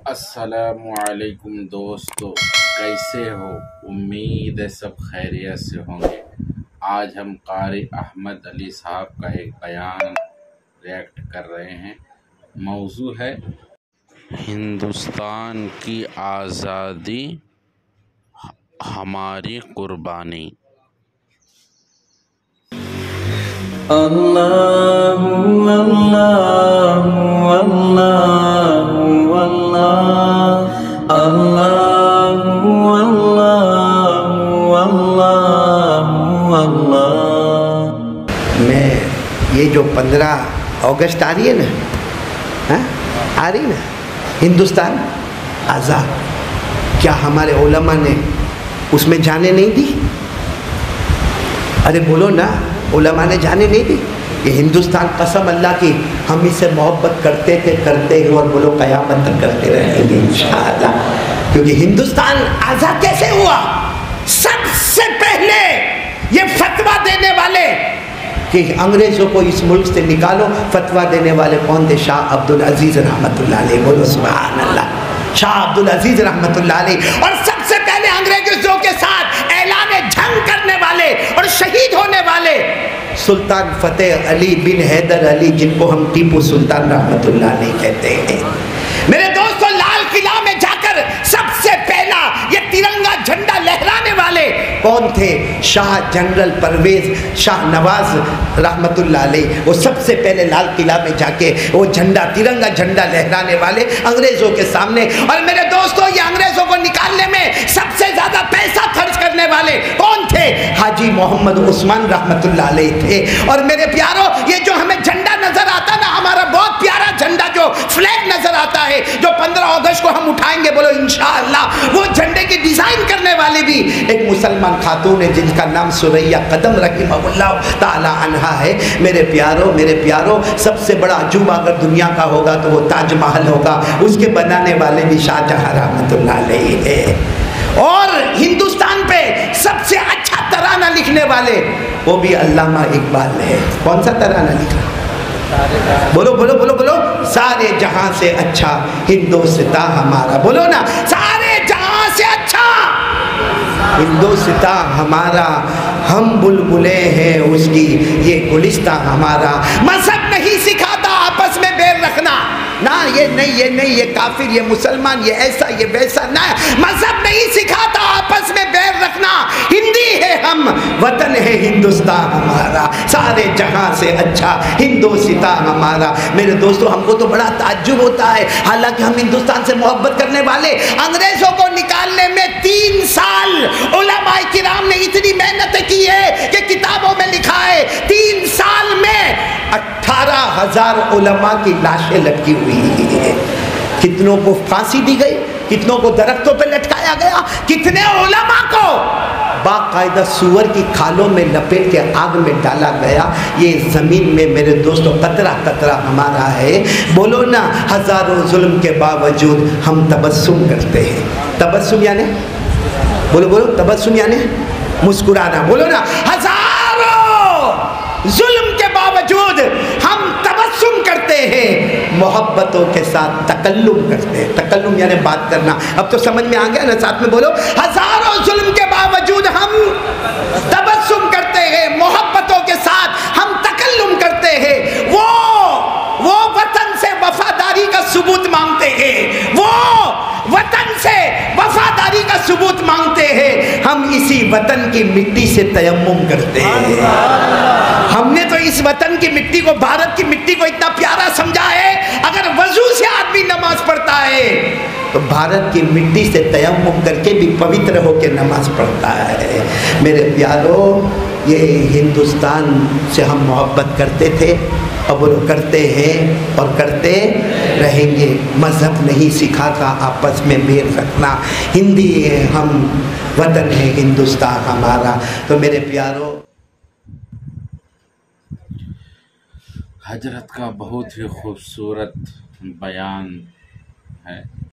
السلام علیکم دوستو، کیسے ہو؟ امید ہے سب خیریت سے ہوں گے۔ آج ہم قاری احمد علی صاحب کا ایک بیان ریئیکٹ کر رہے ہیں۔ موضوع ہے ہندوستان کی آزادی ہماری قربانی۔ اللہ اللہ اللہ اللہ اللہ اللہ اللہ۔ میں یہ جو 15 اگست آ رہی ہے نا، آ رہی نا، ہندوستان آزاد، کیا ہمارے علماء نے اس میں جانیں نہیں دی؟ ارے بولو نا، علماء نے جانے نہیں دی؟ یہ ہندوستان قسم اللہ کی ہم اس سے محبت کرتے تھے، کرتے ہیں، اور بولو قیامت تک کرتے رہیں گے انشاءاللہ۔ کیونکہ ہندوستان آزاد کیسے ہوا؟ سب سے پہلے یہ فتویٰ دینے والے کہ انگریزوں کو اس ملک سے نکالو، فتویٰ دینے والے کون تھے؟ شاہ عبدالعزیز رحمت اللہ علیہ۔ بولو سبحان اللہ، شاہ عبدالعزیز رحمت اللہ علیہ۔ اور سب سے پہلے انگریزوں کے ساتھ اعلان جنگ کرنے والے اور شہید ہونے والے سلطان فتح علی بن حیدر علی، جن کو ہم ٹیپو سلطان رحمت اللہ علیہ کہتے ہیں۔ میرے دوستو، لال قلعہ میں جا کر سب سے پہلا یہ ترنگا جھنڈا لہرانے والے کون تھے؟ شاہ جنرل پرویز شاہ نواز رحمت اللہ علیہ۔ وہ سب سے پہلے لال قلعہ میں جا کے وہ جھنڈا، ترنگا جھنڈا لہرانے والے انگریزوں کے سامنے۔ اور میرے دوستو، یہ انگریزوں کو نکالنے میں سب سے زیادہ پیسہ خرچ کرنے والے کون تھے؟ حاجی محمد عثمان رحمت اللہ علیہ تھے۔ اور میرے پیارو، یہ جو ہمیں جھنڈا نظر آتا نا، ہمارا بہت پیارا جھنڈا جو فلیگ نظر آتا ہے، جو 15 اگست کو ہم اٹھائیں گے، بولو انشاءاللہ، وہ جھنڈے کی ڈیزائن کرنے والی بھی ایک مسلمان خاتون ہے جن کا نام سریہ قدم رحمہ اللہ تعالی عنہا ہے۔ میرے پیارو، سب سے بڑا عجوبہ اگر دنیا کا ہوگا تو وہ تاج محل ہوگا۔ اس کے بنانے والے بھی شاہ جہاں رحمت اللہ علیہ ہے۔ اور ہندوستان پہ سب سے اچھا ترانہ لکھنے والے وہ بھی علامہ اقبال ہے۔ کون سا ترانہ لکھا؟ بولو بولو بولو بولو، سارے جہاں سے اچھا ہندوستاں ہمارا۔ بولو نا، سارے جہاں سے اچھا ہندوستاں ہمارا، ہم بلبلیں ہیں اس کی، یہ گلستہ ہمارا۔ مذہب نہیں سکھاتا آپس میں بیر رکھنا، نہ یہ نہیں، یہ کافر، یہ مسلمان، یہ ایسا، یہ ویسا، نہ، مذہب نہیں سکھاتا آپس میں بیر رکھنا۔ ہندی ہے ہم، وطن ہے ہندوستان ہمارا، سارے جہاں سے اچھا ہندوستاں ہمارا۔ میرے دوستو، ہم کو تو بڑا تعجب ہوتا ہے، حالانکہ ہم ہندوستان سے محبت کرنے والے، انگریزوں کو نکالنے میں 3 سال علماء کرام نے اتنی محنت کی ہے کہ کتابوں میں لکھا ہے 3 سال میں 18,000 علماء کی لاشیں لٹکی ہوئی ہیں۔ کتنوں کو پھانسی دی گئی، کتنوں کو درختوں پہ لٹکایا گیا، کتنے علماء کو باقاعدہ سور کی کھالوں میں لپیٹ کے آگ میں ڈالا گیا۔ یہ زمین میں میرے دوستو قطرہ قطرہ ہمارا ہے۔ بولو نا، ہزاروں ظلم کے باوجود ہم تبسم کرتے ہیں۔ تبسم یعنی، بولو بولو، تبسم یعنی مسکرانا۔ بولو نا، ہزاروں ظلم کے باوجود ہم تبسم کرتے ہیں، محبتوں کے ساتھ تکلم کرتے ہیں۔ تکلم یعنی بات کرنا۔ اب تو سمجھ میں آ گیا نا؟ ساتھ میں بولو، ہزاروں ظلم کے باوجود ہم تبسم کرتے ہیں، محبتوں کے ساتھ ہم تکلم کرتے ہیں۔ وہ وطن سے وفاداری کا ثبوت مانگتے ہیں، وہ وطن سے وفاداری کا ثبوت مانگتے ہیں۔ ہم اسی وطن کی مٹی سے تیمم کرتے ہیں۔ ہم نے تو اس وطن کی مٹی کو، بھارت کی مٹی کو اتنا پیارا سمجھا ہے، اگر وضو سے آدمی نماز پڑھتا ہے تو بھارت کی مٹی سے تیمم کر کے بھی پوتر ہو کے نماز پڑھتا ہے۔ میرے پیارو، یہ ہندوستان سے ہم محبت کرتے تھے، اب وہ کرتے ہیں اور کرتے رہیں گے۔ مذہب نہیں سکھاتا آپس میں بیر رکھنا۔ ہندی ہے ہم، وطن ہے ہندوستان ہمارا۔ تو میرے پیارو، حضرت کا بہت ہی خوبصورت بیان ہے۔